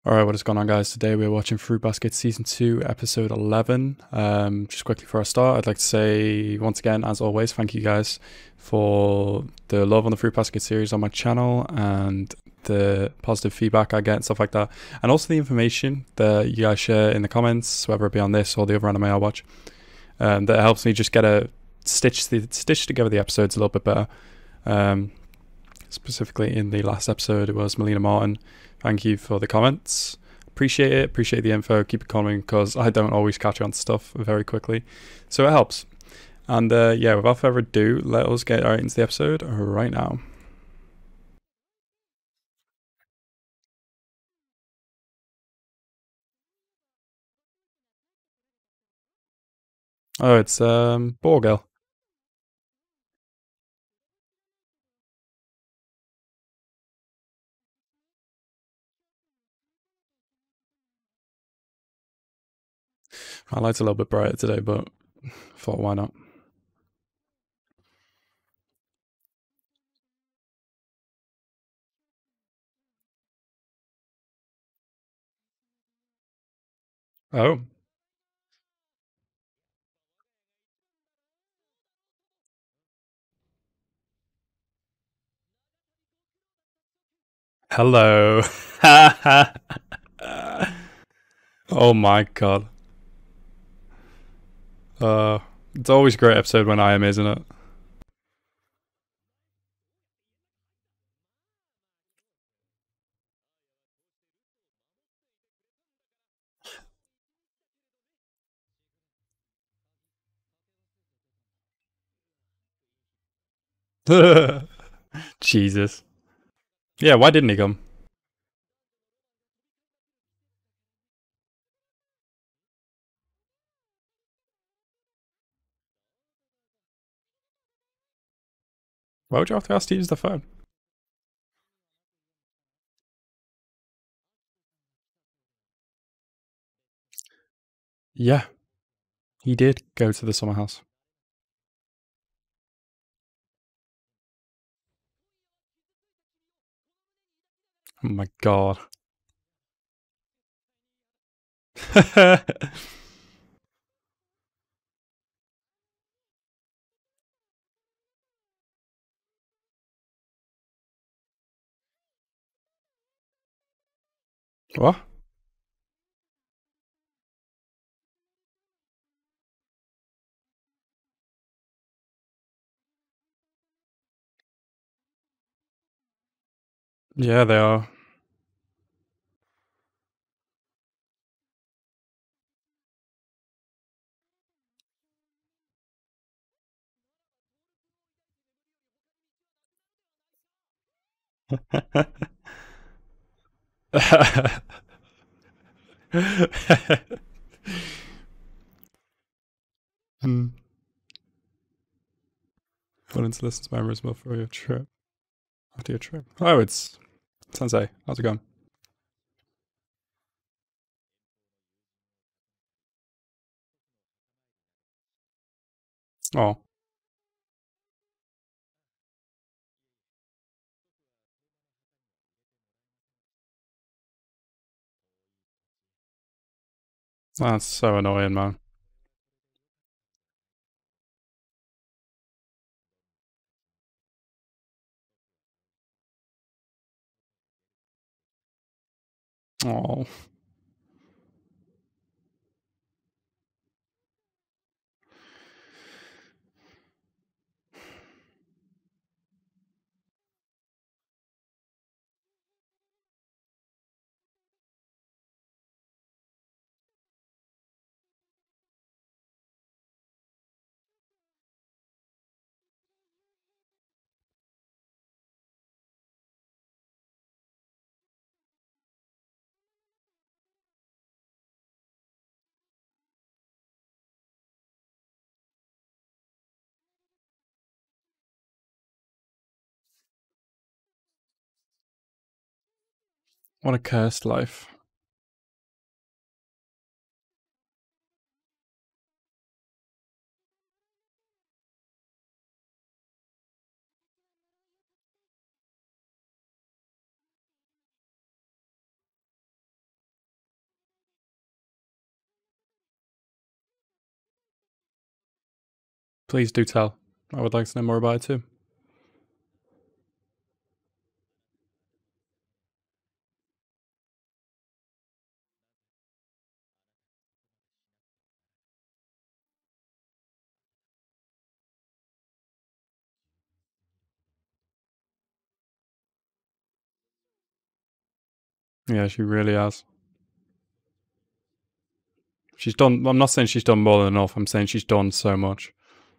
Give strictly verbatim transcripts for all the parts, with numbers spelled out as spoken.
Alright, what is going on, guys? Today we're watching Fruit Basket Season two, Episode eleven. Um, just quickly before I start, I'd like to say, once again, as always, thank you guys for the love on the Fruit Basket series on my channel and the positive feedback I get and stuff like that. And also the information that you guys share in the comments, whether it be on this or the other anime I watch. Um, that helps me just get a stitch, the, stitch together the episodes a little bit better. Um, specifically in the last episode, it was Melina Martin. Thank you for the comments. Appreciate it. Appreciate the info. Keep it coming because I don't always catch on to stuff very quickly. So it helps. And uh, yeah, without further ado, let us get right into the episode right now. Oh, it's um, Ball Girl. My light's a little bit brighter today, but thought why not? Oh, hello. Oh my god. Uh, it's always a great episode when I am, isn't it? Jesus. Yeah, why didn't he come? Why would you have to ask to use the phone? Yeah, he did go to the summer house. Oh my god. What? Yeah, they are. Hmm. Willing to listen to memories more for your trip. After your trip. Oh, it's Sensei. How's it going? Oh, that's so annoying, man. Oh, what a cursed life. Please do tell. I would like to know more about it too. Yeah, she really has. She's done. I'm not saying she's done more than enough. I'm saying she's done so much.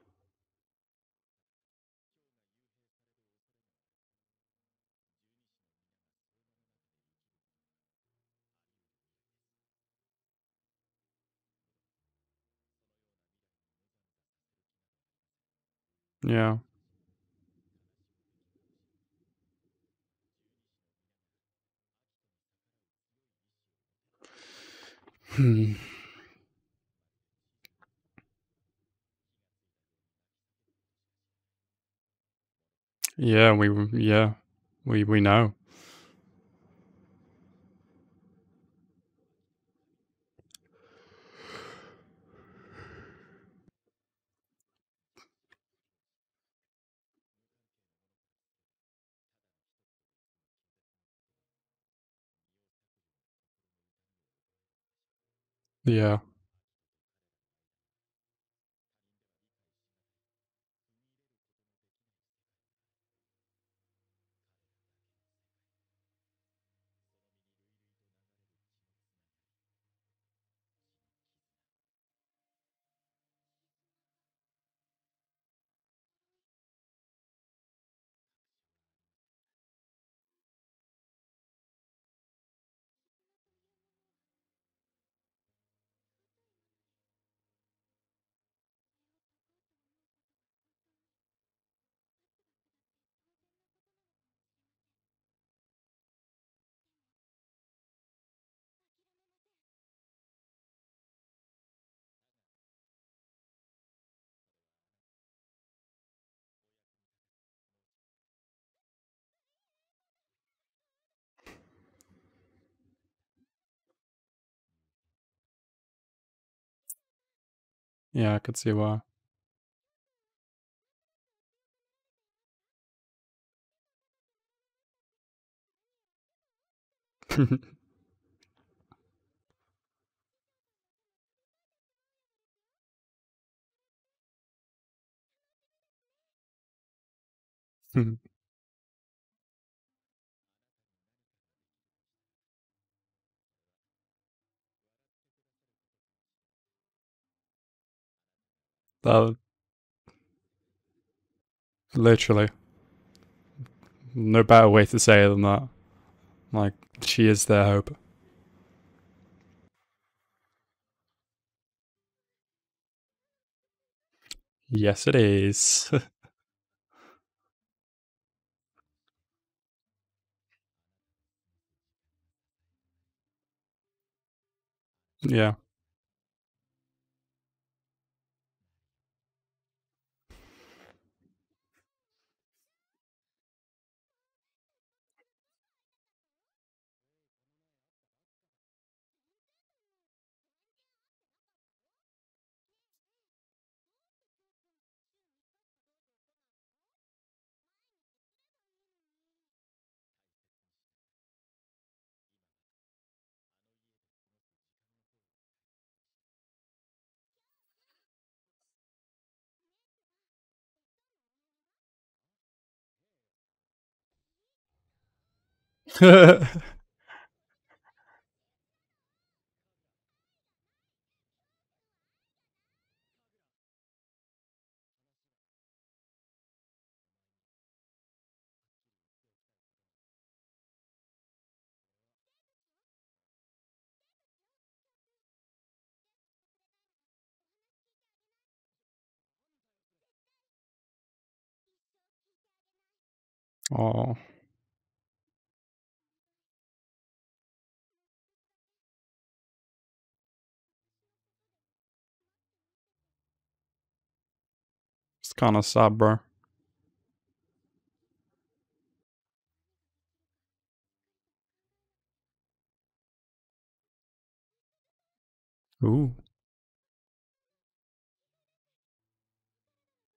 Yeah. Hmm. Yeah, we. Yeah, we we know. Yeah. Yeah, I could see why. that literally no better way to say it than that. Like she is their hope. Yes, it is. Yeah. Oh, it's kind of sad, bro. Ooh.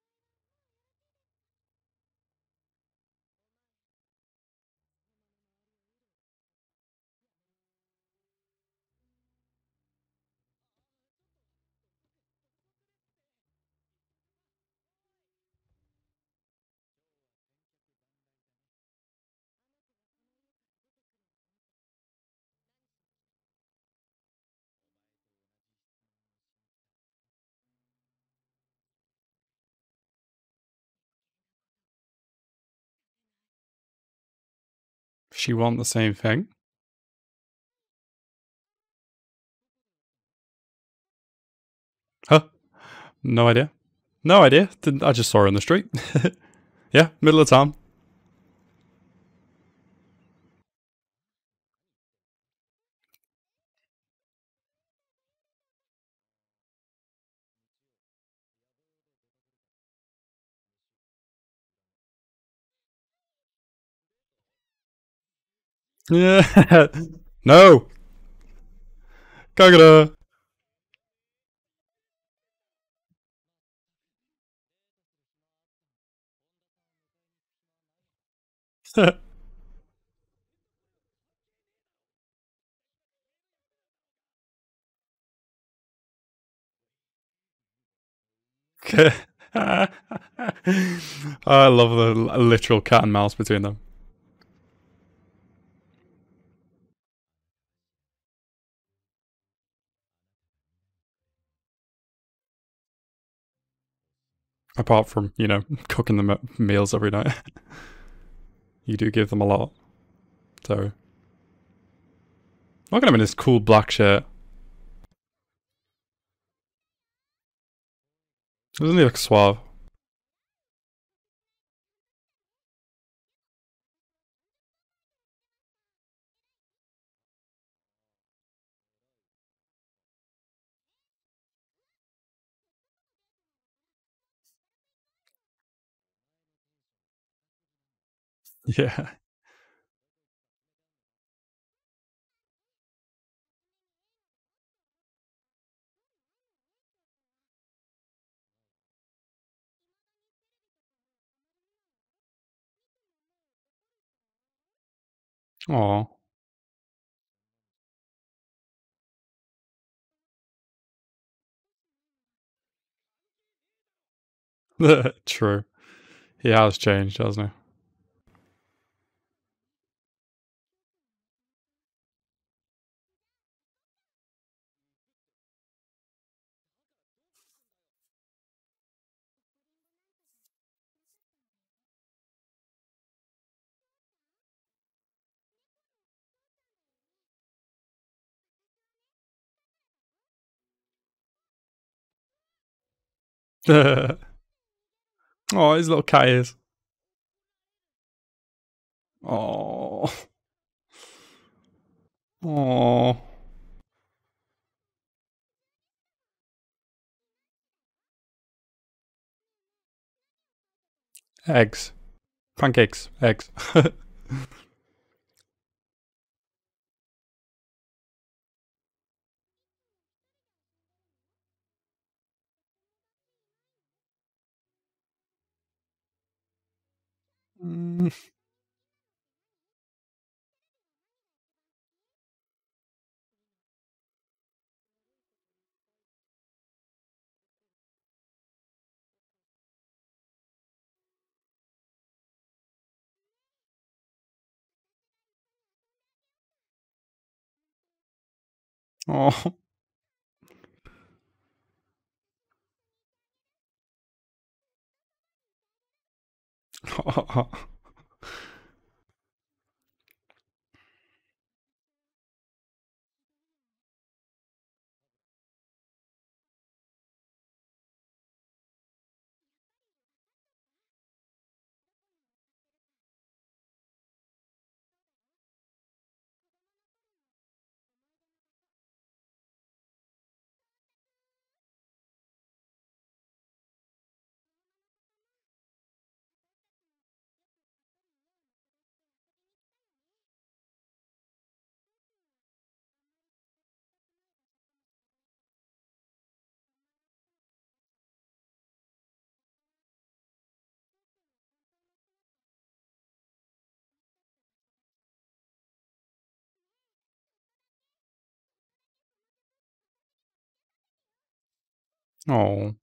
She want the same thing? Huh? No idea. No idea. Didn't, I just saw her in the street. Yeah, middle of town. Yeah. No. Kagura. I love the literal cat and mouse between them. Apart from, you know, cooking them meals every night. You do give them a lot. So, look at him in his cool black shirt. Doesn't he look suave? Yeah. Aw. True. He has changed, hasn't he? Oh, his little cat ears. Oh. Oh. Eggs. Pancakes. Eggs. Mm. Oh. Oh.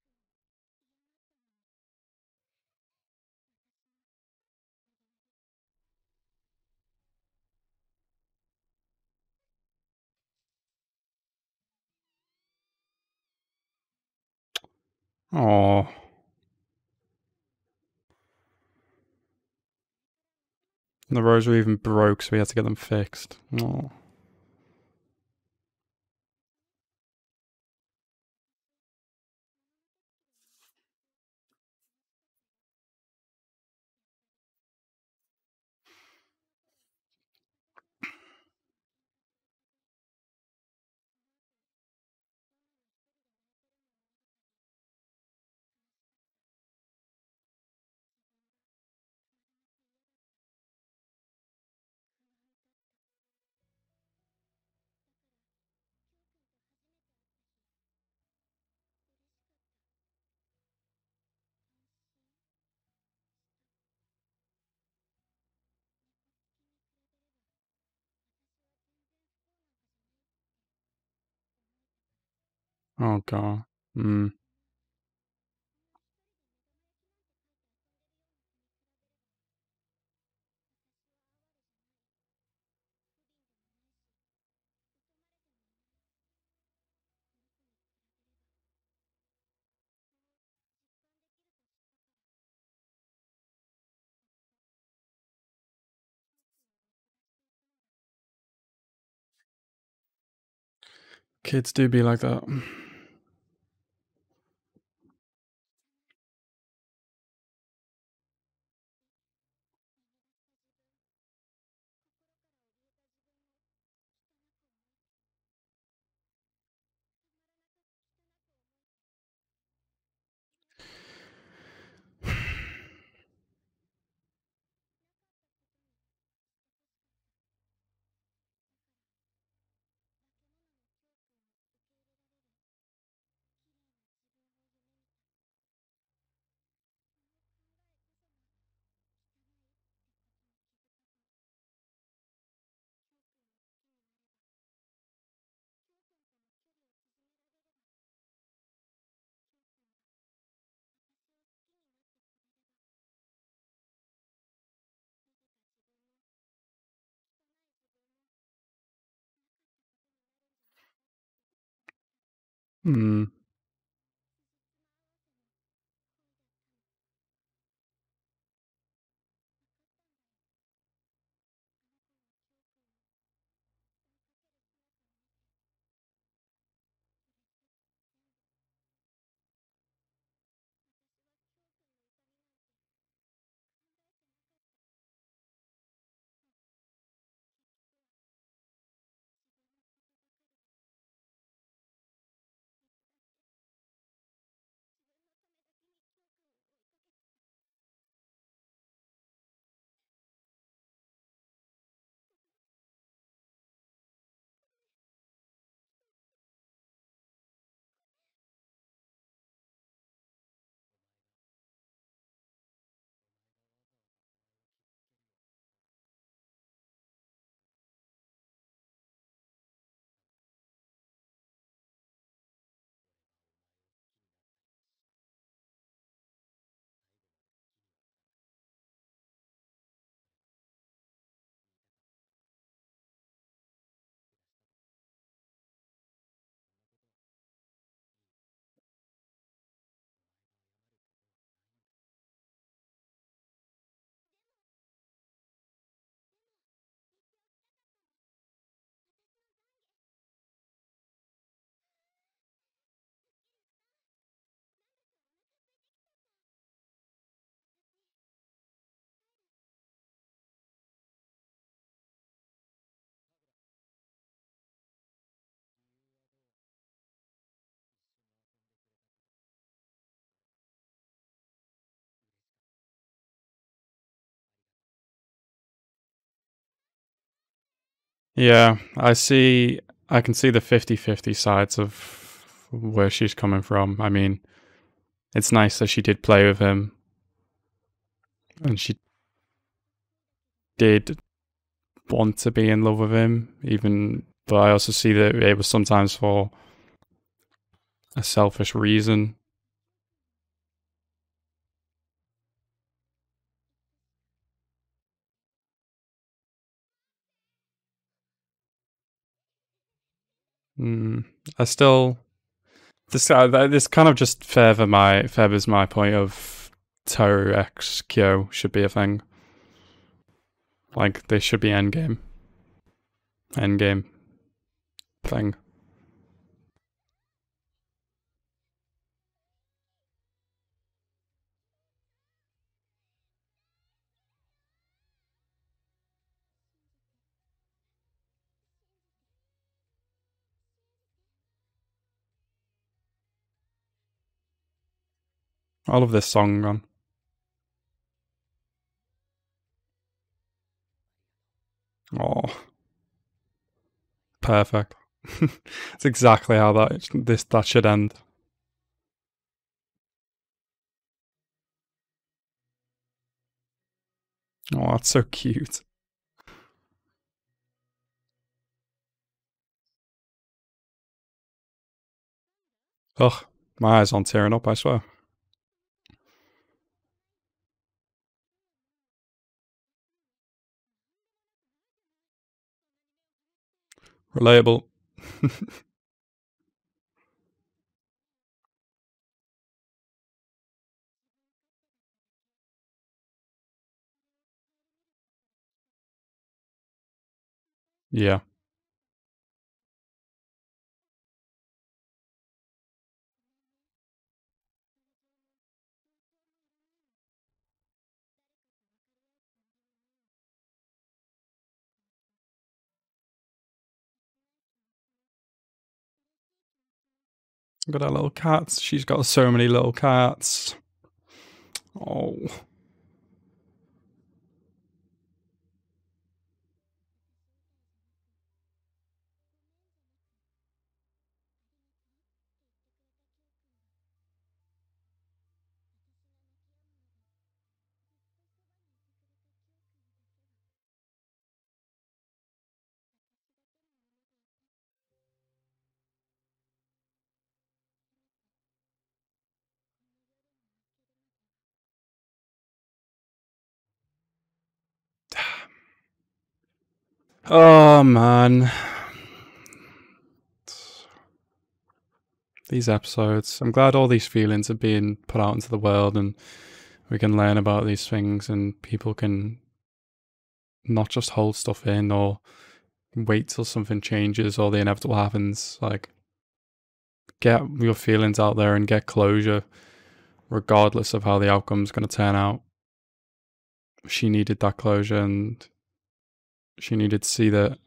Oh. And the roads were even broke, so we had to get them fixed. Oh. Oh god. Mm. Kids do be like that. Mm. Yeah, I see. I can see the fifty-fifty sides of where she's coming from. I mean, it's nice that she did play with him and she did want to be in love with him, even. But I also see that it was sometimes for a selfish reason. Mm, I still this uh, this kind of just further my furthers my point of Toru X Kyo should be a thing. Like, this should be endgame. Endgame thing. I love this song on. Oh, perfect. It's exactly how that this that should end. Oh, that's so cute. Ugh, my eyes aren't tearing up, I swear. Relatable. Yeah. Look at her little cats. She's got so many little cats. Oh. Oh man. These episodes. I'm glad all these feelings are being put out into the world and we can learn about these things and people can not just hold stuff in or wait till something changes or the inevitable happens. Like, get your feelings out there and get closure, regardless of how the outcome's going to turn out. She needed that closure and she needed to see that,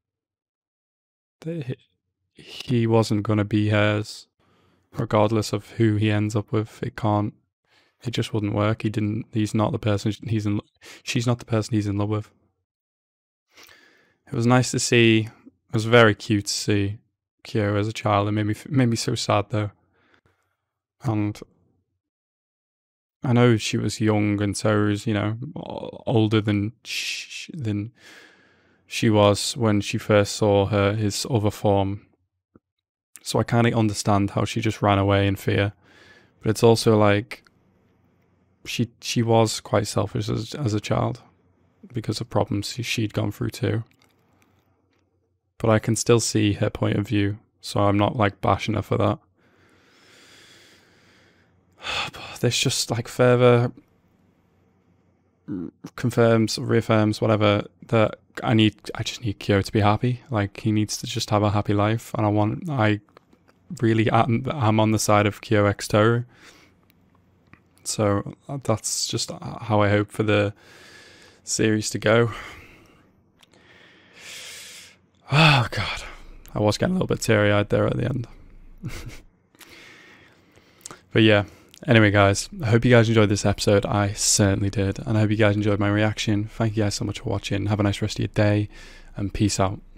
that he wasn't going to be hers, regardless of who he ends up with. It can't. It just wouldn't work. He didn't. He's not the person he's in. She's not the person he's in love with. It was nice to see. It was very cute to see Kyo as a child. It made me made me so sad though. And I know she was young and so was, you know, older than she, than she was when she first saw her his other form. So I kind of understand how she just ran away in fear. But it's also like she she was quite selfish as as a child because of problems she'd gone through too. But I can still see her point of view, so I'm not like bashing her for that. But this just like further confirms, reaffirms, whatever, that I need. I just need Kyo to be happy. Like, he needs to just have a happy life, and I want. I really am, am on the side of Kyo X Toru. So that's just how I hope for the series to go. Oh god, I was getting a little bit teary-eyed there at the end. But yeah, anyway guys, I hope you guys enjoyed this episode. I certainly did, and I hope you guys enjoyed my reaction. Thank you guys so much for watching. Have a nice rest of your day, and peace out.